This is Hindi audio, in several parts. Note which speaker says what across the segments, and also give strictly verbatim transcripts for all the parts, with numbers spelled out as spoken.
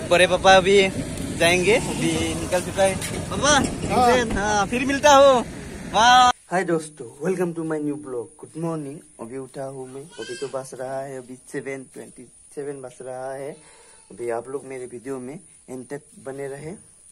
Speaker 1: बड़े पापा अभी जाएंगे, अभी निकल चुका है पापा। हाँ फिर मिलता हूँ। हाय दोस्तों, welcome to my new blog. Good morning. अभी उठा हूँ मैं, अभी तो बस रहा है अभी सेवन ट्वेंटी सेवन बस रहा है। अभी आप लोग मेरे वीडियो में एंड तक बने रहे।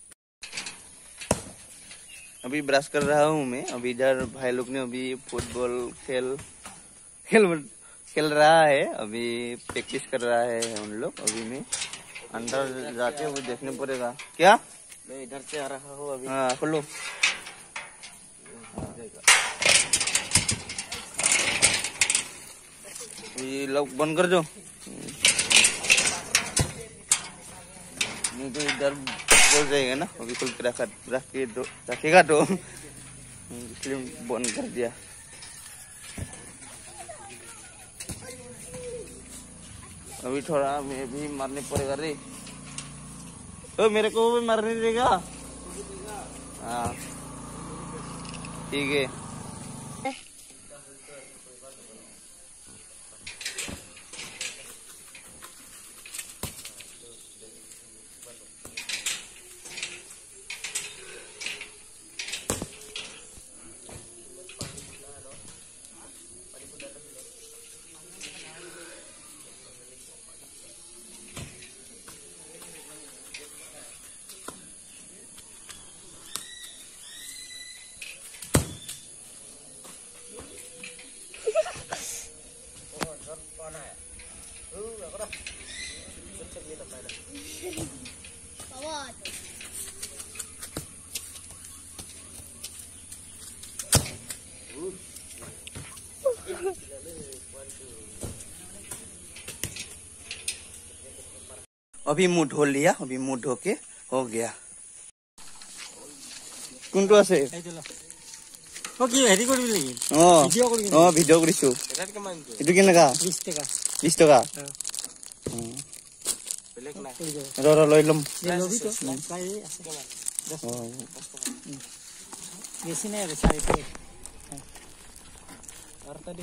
Speaker 1: अभी ब्रश कर रहा हूँ मैं। अभी इधर भाई लोग ने अभी फुटबॉल खेल खेल खेल रहा है, अभी प्रैक्टिस कर रहा है उन लोग। अभी मैं अंदर जाके वो देखने पड़ेगा। क्या मैं इधर से आ रहा हूँ अभी। हाँ खोलो। ये लोग बंद कर दो, नहीं तो इधर बोल जाएगा ना। अभी खोल के रखा रख के दो रखेगा तो इसलिए बंद कर दिया। अभी थोड़ा मैं भी मारने पड़ेगा रे। तो मेरे को भी मारने देगा। हाँ ठीक है। अभी मुंह धो लिया, अभी मुंह धो के हो गया। কোনটো আছে
Speaker 2: ও কি হেৰি কৰিবি নেকি?
Speaker 1: অ
Speaker 2: ভিডিঅ' কৰিবি?
Speaker 1: অ ভিডিঅ' কৰিছো।
Speaker 2: এটাত কিমান দিছে?
Speaker 1: এটো কেনেকা?
Speaker 2: বিশ টকা।
Speaker 1: বিশ টকা।
Speaker 2: বেলেগ নাই।
Speaker 1: ৰ ৰ লৈ লম।
Speaker 2: লবি তো প্ৰায় আছে কিমান? দহ টকা। বেছি নাই আৰু চাৰি টকা। আৰু তা দে।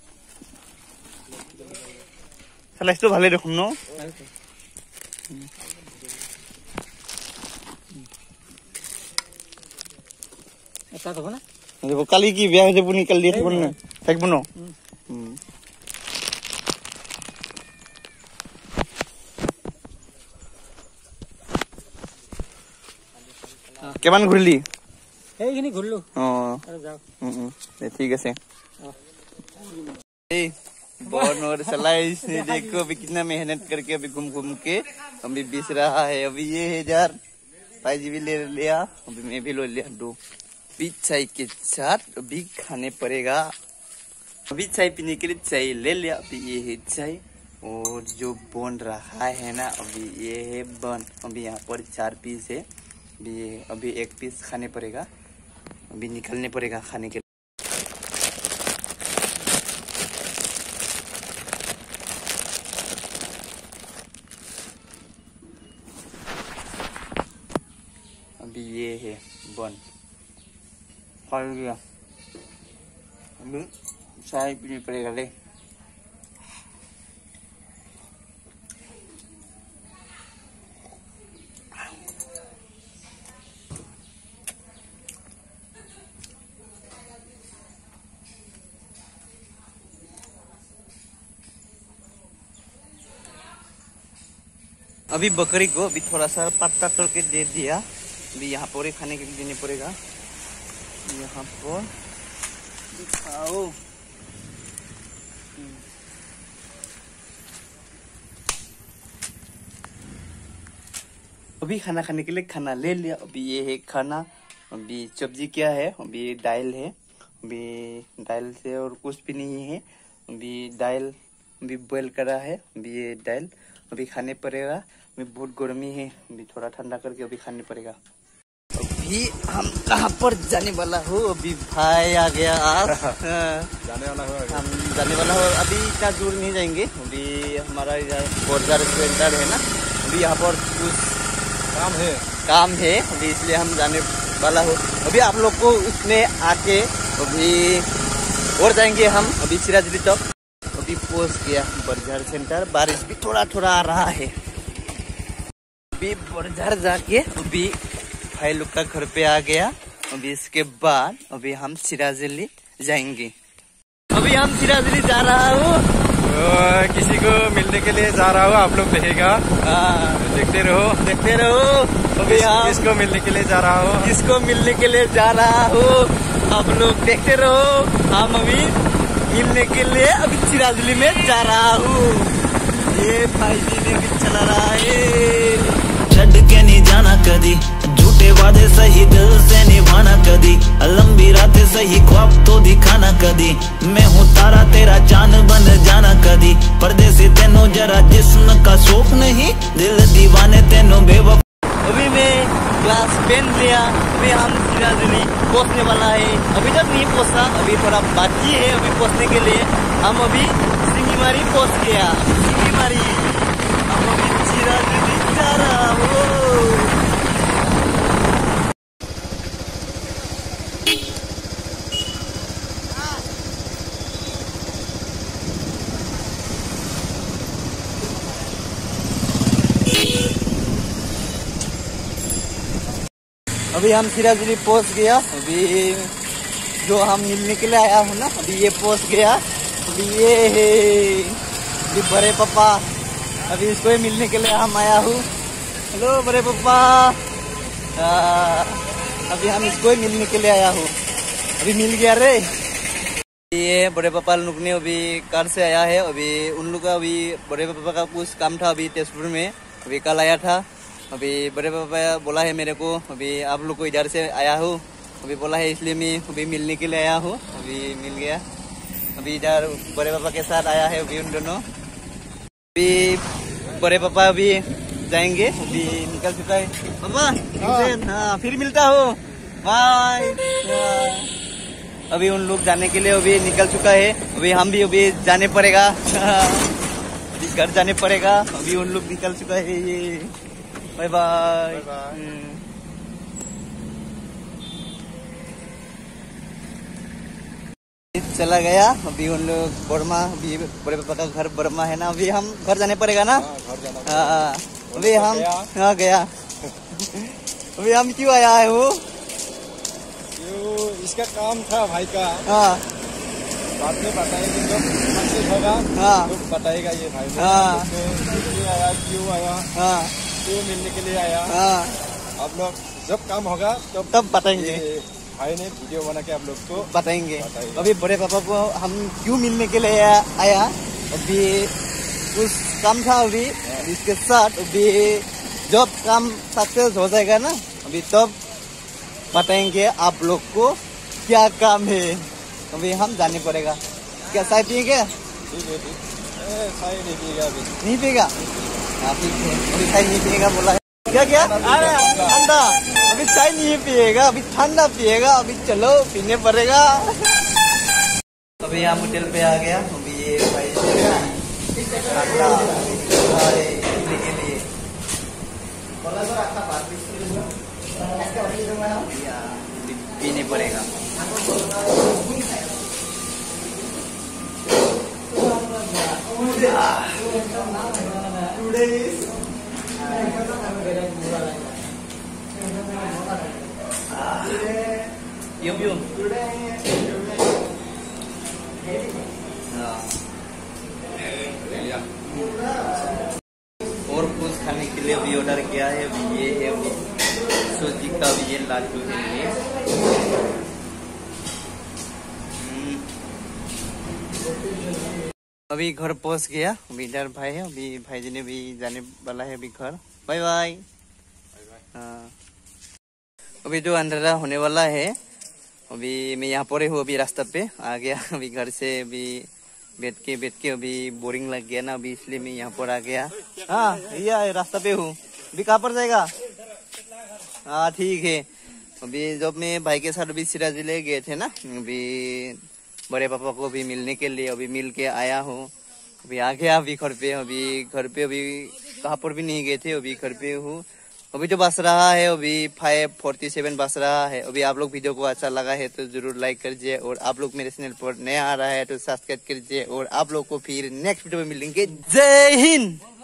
Speaker 1: স্লাইসটো ভালে দেখোন ন?
Speaker 2: এটা দেখো না?
Speaker 1: কালি কি বিয়া হইছে পুনি কালি দিয়ে থাকব না? থাকব না? কেমান ঘুরলি?
Speaker 2: এইখিনি ঘুরলো।
Speaker 1: ও
Speaker 2: আৰু যাও।
Speaker 1: হুম ঠিক আছে। ए बॉर्न और सलाइस ने देखो अभी कितना मेहनत करके अभी घूम घूम के अभी बीस रहा है। अभी ये हजार भाई जी भी ले लिया, अभी मैं भी ले लिया दो। अभी चाय के साथ अभी खाने पड़ेगा। अभी चाय पीने के लिए चाय ले लिया। अभी ये है चाय और जो बन रहा है ना, अभी ये है बन। अभी यहाँ पर चार पीस है, अभी अभी एक पीस खाने पड़ेगा, अभी निकलने पड़ेगा खाने के लिए। अभी ये है बन खा गया, अभी चाय पीनी पड़ेगा ले। अभी बकरी को अभी थोड़ा सा पत्ता तोड़ के दे दिया। अभी यहाँ पर खाने के लिए देने पड़ेगा। यहाँ पर दिखाओ। अभी खाना खाने के लिए खाना ले लिया। अभी ये है खाना। अभी सब्जी क्या है? अभी दाल है, अभी दाल से और कुछ भी नहीं है। अभी दाल अभी बॉईल करा है, अभी ये दाल अभी खाने पड़ेगा। अभी बहुत गर्मी है, अभी थोड़ा ठंडा करके अभी खाने पड़ेगा। अभी हम कहाँ पर जाने वाला हो? अभी भाई आ गया आप।
Speaker 2: जाने वाला हो?
Speaker 1: हम जाने वाला हो। अभी इतना दूर नहीं जाएंगे, अभी हमारा इधर बोर्डर सेंटर है ना, अभी यहाँ पर कुछ
Speaker 2: काम है
Speaker 1: काम है अभी, इसलिए हम जाने वाला हो। अभी आप लोग को उसमें आके अभी और जाएंगे हम। अभी सिराजली तक अभी पहुंच गया बर्जर सेंटर। बारिश भी थोड़ा थोड़ा आ रहा है। अभी बरझर जाके अभी भाई लोग का घर पे आ गया। अभी इसके बाद अभी हम सिराजली जाएंगे। अभी हम सिराजली जा रहा हूँ,
Speaker 3: किसी को मिलने के लिए जा रहा हूँ, आप लोग देखेगा।
Speaker 1: हाँ
Speaker 3: देखते रहो
Speaker 1: देखते रहो। अभी हम
Speaker 3: किसको मिलने के लिए जा रहा हूँ,
Speaker 1: किसको मिलने के लिए जा रहा हूँ, आप लोग देखते रहो। हम अभी मिलने के लिए अभी सिराजली में जा रहा हूँ। ये भाई जी ने भी चला रहा है।
Speaker 4: छड़ के नहीं जाना कदी, झूठे वादे सही दिल से निभाना कदी, लंबी रातें सही ख्वाब तो दिखाना कदी, मैं हूँ तारा तेरा चांद बन जाना कदी, परदेसी तेनो जरा जिस्म का शौक नहीं, दिल दीवाने तेनो बेवफा।
Speaker 1: अभी मैं क्लास पेन लिया, अभी हम सिराजली पहुंचने वाला है। अभी तक नहीं पहुंचा, अभी थोड़ा बाकी है अभी पहुंचने के लिए। हम अभी सिंगीमारी पहुंच गया। सिंगीमारी हम अभी सिराजली जा रहा हूँ। अभी हम सिराजली पहुंच गया। अभी जो हम मिलने के लिए आया हूँ ना, अभी ये पहुंच गया। अभी ये है अभी बड़े पापा, अभी इसको ही मिलने के लिए हम आया हूँ। हेलो बड़े पापा। आ, अभी हम इसको ही मिलने के लिए आया हूँ। अभी मिल गया रे। ये बड़े पापा लोग ने अभी कार से आया है। अभी उन लोग का अभी बड़े पापा का कुछ काम था अभी तेजपुर में, अभी कल आया था। अभी बड़े पापा बोला है मेरे को, अभी आप लोग को इधर से आया हूँ, अभी बोला है इसलिए मैं अभी मिलने के लिए आया हूँ। अभी मिल गया। अभी इधर बड़े पापा के साथ आया है अभी उन दोनों। अभी बड़े पापा अभी जाएंगे, अभी निकल चुका है पापा। हाँ फिर मिलता हूँ, बाय। अभी उन लोग जाने के लिए अभी निकल चुका है। अभी हम भी अभी जाने पड़ेगा, अभी घर जाने पड़ेगा। अभी उन लोग निकल चुका है। ये बाय बाय। चला गया। अभी उन लोग बर्मा, अभी बड़े पापा का घर बर्मा है ना। अभी हम घर जाने पड़ेगा ना। हाँ अभी हम हाँ गया। अभी हम क्यों आया है वो,
Speaker 3: इसका काम था भाई का।
Speaker 1: हाँ
Speaker 3: बाद में बताएंगे जब सक्सेस होगा।
Speaker 1: हाँ
Speaker 3: तो बताएगा ये भाई।
Speaker 1: हाँ
Speaker 3: क्यों आया क्यों आया
Speaker 1: हाँ
Speaker 3: क्यों मिलने के लिए आया।
Speaker 1: हाँ
Speaker 3: आप लोग जब काम होगा तब
Speaker 1: तब बताएंगे।
Speaker 3: भाई ने वीडियो बना के आप लोग को
Speaker 1: बताएंगे।
Speaker 3: बताएंगे।
Speaker 1: अभी बड़े पापा को हम क्यों मिलने के लिए आया, अभी कुछ काम था अभी इसके साथ। अभी जब काम सक्सेस हो जाएगा ना, अभी तब बताएंगे आप लोग को क्या काम है। अभी हम जाने पड़ेगा। क्या चाय पिएगा?
Speaker 3: ठीक है ठीक है। चाय नहीं पिएगा अभी।
Speaker 1: नहीं पिएगा? हाँ ठीक है, अभी चाय नहीं पिएगा बोला है। क्या क्या ठंडा? अभी चाय नहीं पिएगा, अभी ठंडा पिएगा। अभी चलो पीने पड़ेगा। अभी हम होटल पे आ गया। अभी ये भाई ठंडा पीने के लिए पीने पड़ेगा। Yum yum. और कुछ खाने के लिए भी ऑर्डर किया है। अभी ये है अभी सूजी का भी ये लाडू है ये। अभी घर पहुंच गया। अभी इधर भाई है, अभी भाई जी ने भी जाने वाला है अभी घर। Bye bye. हाँ अभी जो अंधेरा होने वाला है, अभी मैं यहाँ पर हूँ, अभी रास्ता पे आ गया। अभी घर से अभी बैठ के बैठ के अभी बोरिंग लग गया ना, अभी इसलिए मैं यहाँ पर आ गया। हाँ ये रास्ता पे हूँ। अभी कहाँ पर जाएगा? हाँ ठीक है। अभी जब मैं भाई के साथ अभी सिराजली गए थे ना, अभी बड़े पापा को भी मिलने के लिए अभी मिल के आया हूँ। अभी आ गया अभी घर पे। अभी घर पे अभी कहाँ पर भी नहीं गए थे, अभी घर पे हूँ। अभी जो बस रहा है अभी फाइव फोर्टी सेवन बस रहा है। अभी आप लोग वीडियो को अच्छा लगा है तो जरूर लाइक कीजिए, और आप लोग मेरे चैनल पर नया आ रहा है तो सब्सक्राइब कीजिए, और आप लोग को फिर नेक्स्ट वीडियो में मिलेंगे। जय हिंद।